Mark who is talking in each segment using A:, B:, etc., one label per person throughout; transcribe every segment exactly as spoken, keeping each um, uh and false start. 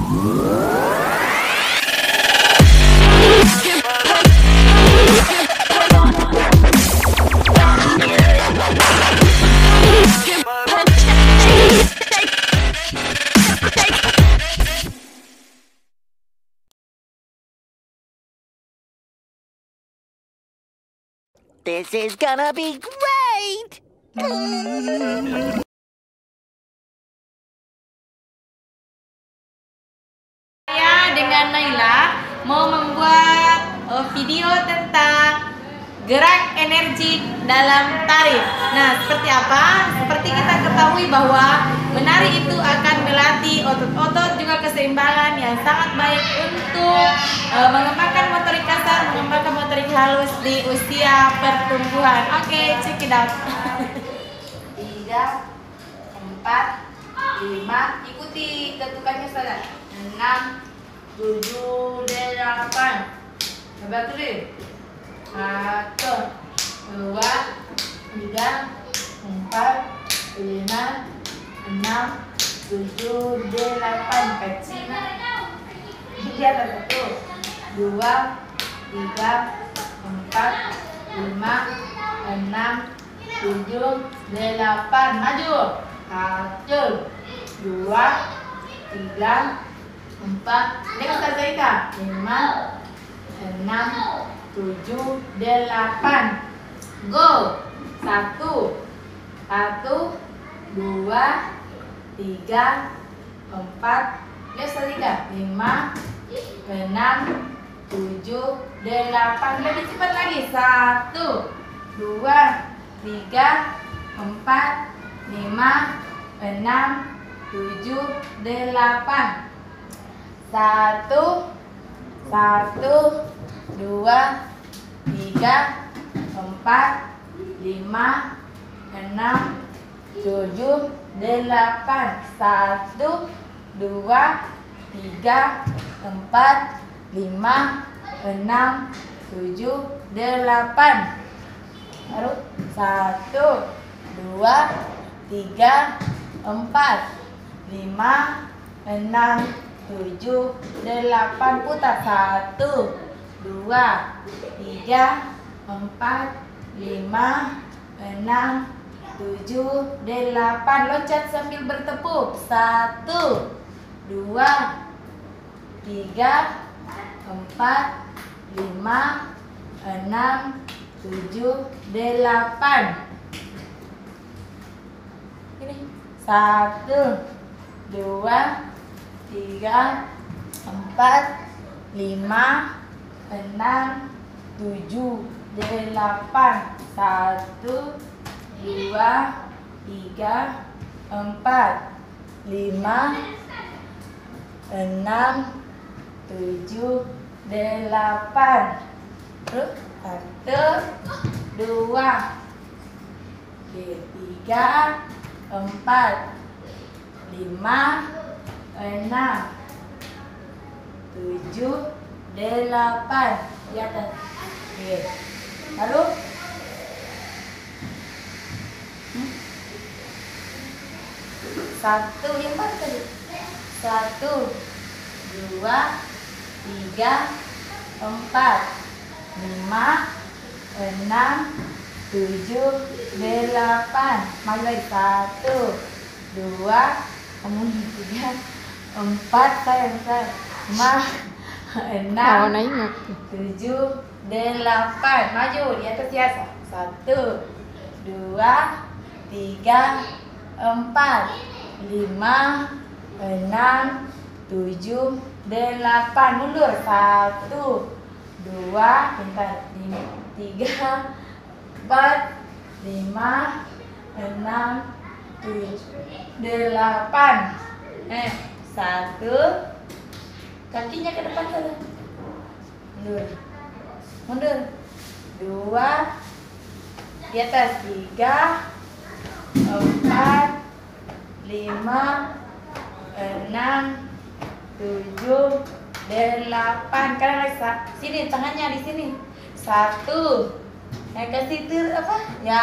A: This is gonna be great!
B: Saya dengan Naila mau membuat uh, video tentang gerak energi dalam tari. Nah, seperti apa? Seperti kita ketahui bahwa menari itu akan melatih otot-otot juga keseimbangan yang sangat baik untuk uh, mengembangkan motorik kasar, mengembangkan motorik halus di usia pertumbuhan. Oke, okay, check it out. Tiga, empat, lima, ikuti ketukannya saja. Enam, tujuh, delapan. Coba tulis. Satu, dua, tiga, empat, lima, enam, tujuh, delapan. Kecil. Tiga, satu, dua, tiga, empat, lima, enam, tujuh, delapan. Maju. Satu, dua, tiga, empat. Dengan Zaika. Lima, enam, tujuh, delapan. Go. Satu, satu, dua, tiga, empat. Lihat tiga, lima, enam, tujuh, delapan. Lebih cepat lagi. Satu, dua, tiga, empat, lima, enam, tujuh, delapan. Satu, satu, dua, tiga, empat, lima, enam, tujuh, delapan. Satu, dua, tiga, empat, lima, enam, tujuh, delapan. Baru satu, dua, tiga, empat, lima, enam, tujuh, delapan. Putar. Satu, dua, tiga, empat, lima, enam, tujuh, delapan. Loncat sambil bertepuk. Satu, dua, tiga, empat, lima, enam, tujuh, delapan. Ini. Satu, dua, tiga, empat, lima, enam, tujuh, delapan. Satu, dua, tiga, empat, lima, enam, tujuh, delapan. Terus satu, dua, tiga, empat, lima, enam, tujuh, delapan. Di atas. Oke. Lalu hmm? Satu, yang mana tadi? Satu, dua, tiga, empat, lima, enam, tujuh, delapan. Maju lagi. Satu, dua, kamu tiga, empat, sayang saya, lima, enam, tujuh, delapan. Maju di atas biasa. Satu, dua, tiga, empat, lima, enam, tujuh, delapan. Mundur. Satu, dua, bentar, tiga, empat, lima, enam, tujuh, delapan. Eh, satu, kakinya ke depan saja. Mundur, mundur. Dua, di atas. Tiga, empat, lima, enam, tujuh, delapan. Kanan lagi. Sini, tangannya di sini. Satu, naik ke situ apa? Ya.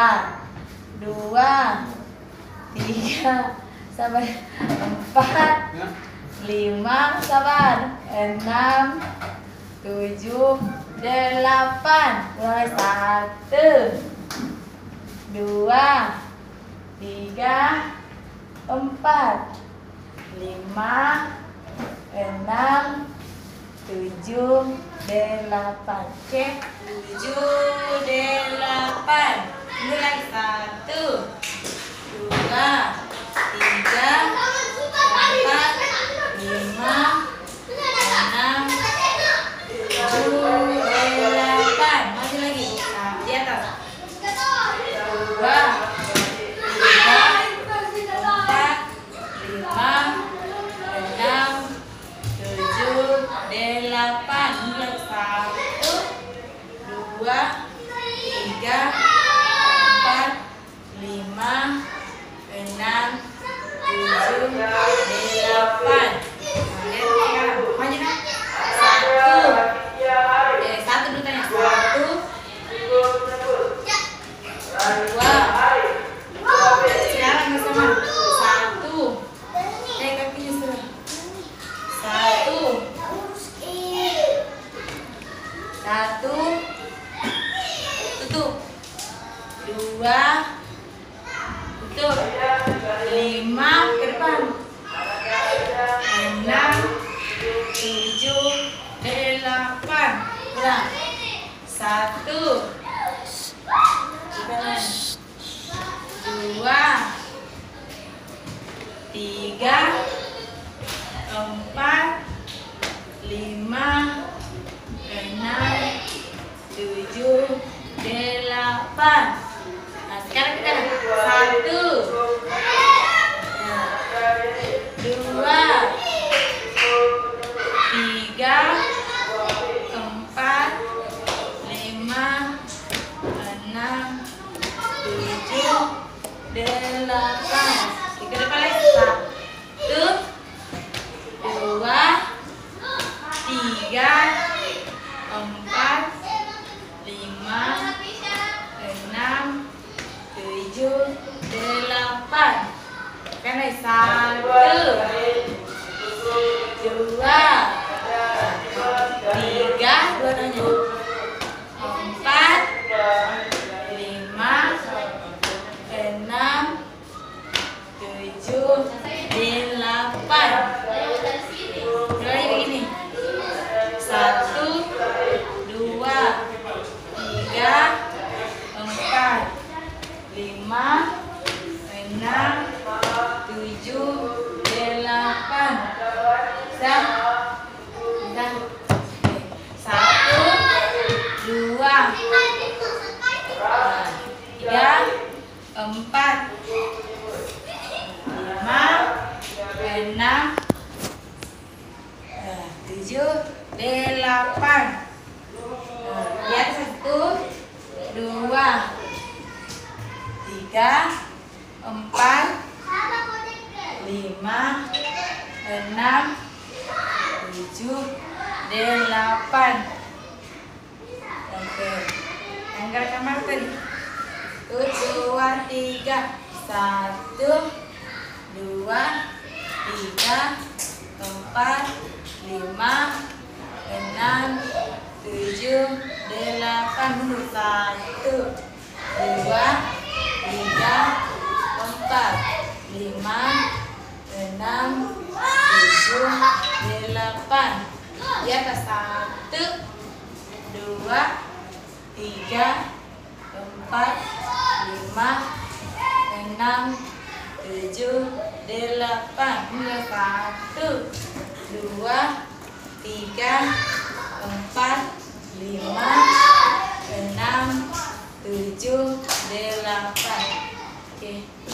B: Dua, tiga, sampai empat, lima, sabar. Enam, tujuh, delapan. Mulai satu, dua, tiga, empat, lima, enam, tujuh, delapan. Oke, tujuh, delapan. Mulai satu, dua, tiga, empat, lima, enam, tujuh, delapan. Masih lagi. Nah, di atas. Dua, tiga, empat, lima, enam, tujuh, delapan. Mulai satu, dua, tiga, empat, lima, enam, tujuh, delapan. Maju nak. Satu. Eh, satu dulu tanya. Satu. Dua. Sekarang bersama. Satu. Eh, kakinya sudah. Satu. Satu. Tutup. Dua. Tutup. Lima ke depan. Enam, tujuh, delapan. Ulang. Satu. Dua, tiga, empat, lima, enam, tujuh, delapan. Nah, sekarang kita satu, dua, tiga, empat, lima, enam, tujuh, delapan. Ke depan lagi. Satu, dua, tiga, empat, lima, enam, tujuh, delapan. Kan lagi. Satu, dua, tiga, dua nanya. Empat, lima, enam, tujuh, delapan. Mulai begini. Satu, dua, tiga, empat, lima, enam, tujuh, delapan. Dah. Dah. Satu, dua, tiga, empat, lima, enam, tujuh, delapan. Lihat. Satu, dua, tiga, empat, lima, enam, tujuh, delapan. Oke. Yang gerak kamar tadi. Dua, tiga. Satu, dua, tiga, empat, lima, enam, tujuh, delapan. Mundur. Satu, dua, tiga, empat, lima, enam, tujuh, delapan. Di atas. Satu, dua, tiga, empat, lima, enam, tujuh, delapan. Mulai. Satu, dua, tiga, empat, lima, enam, tujuh, delapan. Oke.